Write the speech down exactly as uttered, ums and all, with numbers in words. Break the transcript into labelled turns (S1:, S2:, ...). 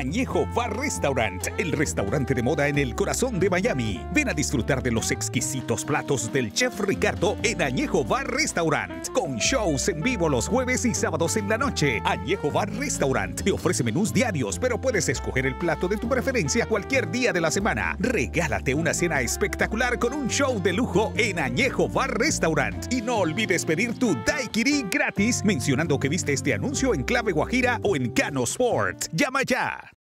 S1: Añejo Bar Restaurant, el restaurante de moda en el corazón de Miami. Ven a disfrutar de los exquisitos platos del chef Ricardo en Añejo Bar Restaurant, con shows en vivo los jueves y sábados en la noche. Añejo Bar Restaurant te ofrece menús diarios, pero puedes escoger el plato de tu preferencia cualquier día de la semana. Regálate una cena espectacular con un show de lujo en Añejo Bar Restaurant. Y no olvides pedir tu daiquiri gratis mencionando que viste este anuncio en Clave Guajira o en Cano Sport. ¡Llama ya!